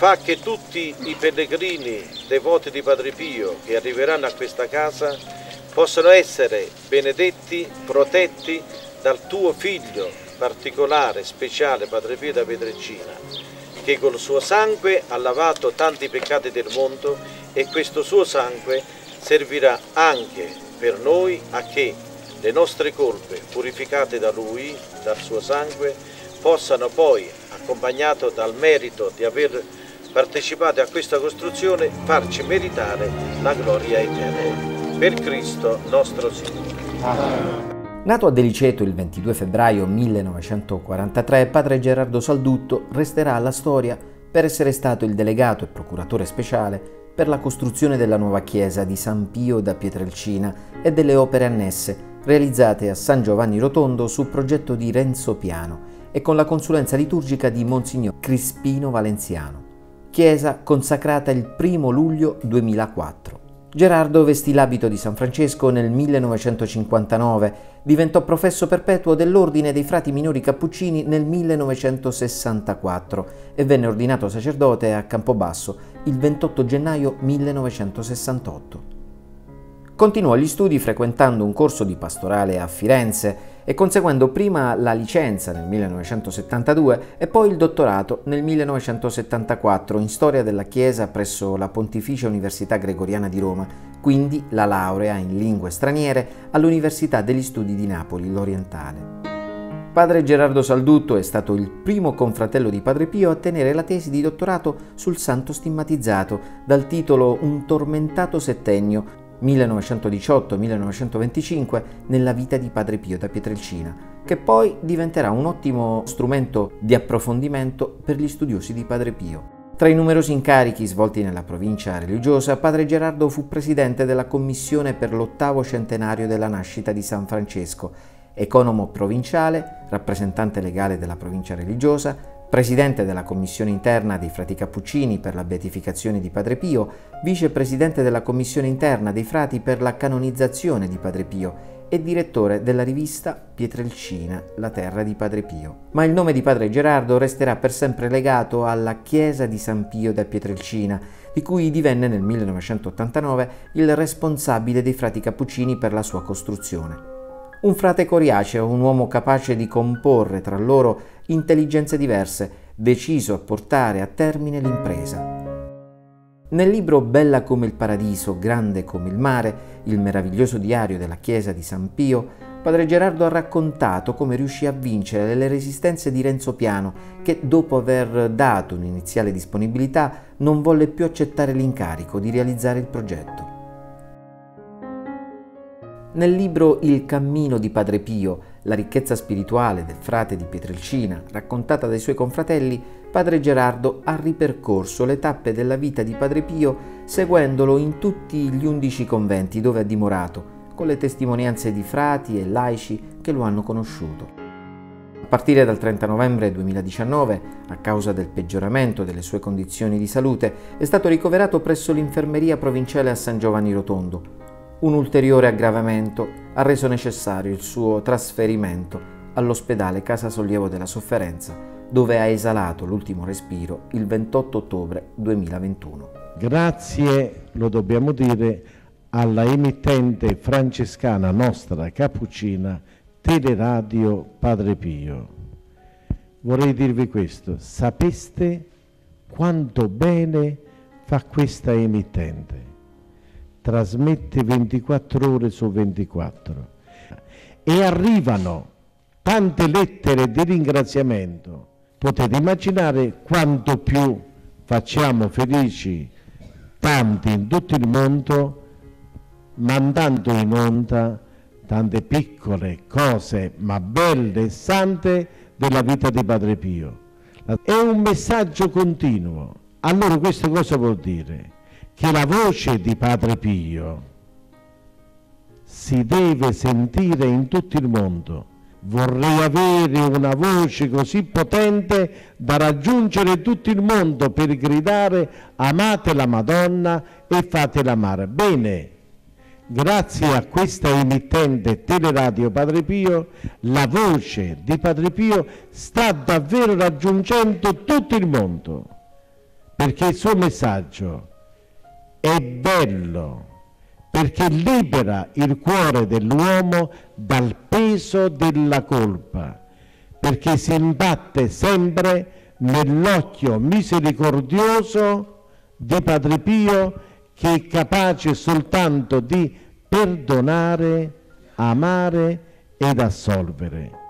fa che tutti i pellegrini devoti di Padre Pio che arriveranno a questa casa possano essere benedetti, protetti dal tuo figlio particolare, speciale, Padre Pio da Pietrelcina, che col suo sangue ha lavato tanti peccati del mondo, e questo suo sangue servirà anche per noi a che le nostre colpe, purificate da Lui, dal suo sangue, possano poi, accompagnato dal merito di aver partecipato a questa costruzione, farci meritare la gloria eterna. Per Cristo nostro Signore. Nato a Deliceto il 22 febbraio 1943, padre Gerardo Saldutto resterà alla storia per essere stato il delegato e procuratore speciale per la costruzione della nuova chiesa di San Pio da Pietrelcina e delle opere annesse realizzate a San Giovanni Rotondo su progetto di Renzo Piano e con la consulenza liturgica di Monsignor Crispino Valenziano. Chiesa consacrata il 1 luglio 2004. Gerardo vestì l'abito di San Francesco nel 1959, diventò professo perpetuo dell'Ordine dei Frati Minori Cappuccini nel 1964 e venne ordinato sacerdote a Campobasso il 28 gennaio 1968. Continuò gli studi frequentando un corso di pastorale a Firenze e conseguendo prima la licenza nel 1972 e poi il dottorato nel 1974 in storia della Chiesa presso la Pontificia Università Gregoriana di Roma, quindi la laurea in lingue straniere all'Università degli Studi di Napoli, l'Orientale. Padre Gerardo Saldutto è stato il primo confratello di Padre Pio a tenere la tesi di dottorato sul santo stigmatizzato dal titolo Un tormentato settennio 1918-1925 nella vita di Padre Pio da Pietrelcina, che poi diventerà un ottimo strumento di approfondimento per gli studiosi di Padre Pio. Tra i numerosi incarichi svolti nella provincia religiosa, Padre Gerardo fu presidente della commissione per l'8° centenario della nascita di San Francesco, economo provinciale, rappresentante legale della provincia religiosa, presidente della commissione interna dei frati cappuccini per la beatificazione di Padre Pio, vicepresidente della commissione interna dei frati per la canonizzazione di Padre Pio e direttore della rivista Pietrelcina, la terra di Padre Pio. Ma il nome di Padre Gerardo resterà per sempre legato alla chiesa di San Pio da Pietrelcina, di cui divenne nel 1989 il responsabile dei frati cappuccini per la sua costruzione. Un frate coriaceo, un uomo capace di comporre tra loro intelligenze diverse, deciso a portare a termine l'impresa. Nel libro Bella come il paradiso, grande come il mare, il meraviglioso diario della chiesa di San Pio, Padre Gerardo ha raccontato come riuscì a vincere le resistenze di Renzo Piano, che dopo aver dato un'iniziale disponibilità non volle più accettare l'incarico di realizzare il progetto. Nel libro Il cammino di Padre Pio, la ricchezza spirituale del frate di Pietrelcina, raccontata dai suoi confratelli, Padre Gerardo ha ripercorso le tappe della vita di Padre Pio seguendolo in tutti gli 11 conventi dove ha dimorato, con le testimonianze di frati e laici che lo hanno conosciuto. A partire dal 30 novembre 2019, a causa del peggioramento delle sue condizioni di salute, è stato ricoverato presso l'infermeria provinciale a San Giovanni Rotondo. Un ulteriore aggravamento ha reso necessario il suo trasferimento all'ospedale Casa Sollievo della Sofferenza, dove ha esalato l'ultimo respiro il 28 ottobre 2021. Grazie, lo dobbiamo dire, alla emittente francescana nostra cappuccina Teleradio Padre Pio. Vorrei dirvi questo: sapeste quanto bene fa questa emittente? Trasmette 24 ore su 24 e arrivano tante lettere di ringraziamento. Potete immaginare quanto più facciamo felici tanti in tutto il mondo mandando in onda tante piccole cose ma belle e sante della vita di Padre Pio. È un messaggio continuo. Allora questo cosa vuol dire? Che la voce di Padre Pio si deve sentire in tutto il mondo. Vorrei avere una voce così potente da raggiungere tutto il mondo per gridare: amate la Madonna e fatela amare. Bene, grazie a questa emittente Teleradio Padre Pio, la voce di Padre Pio sta davvero raggiungendo tutto il mondo. perché il suo messaggio è bello, perché libera il cuore dell'uomo dal peso della colpa, perché si imbatte sempre nell'occhio misericordioso di Padre Pio, che è capace soltanto di perdonare, amare ed assolvere.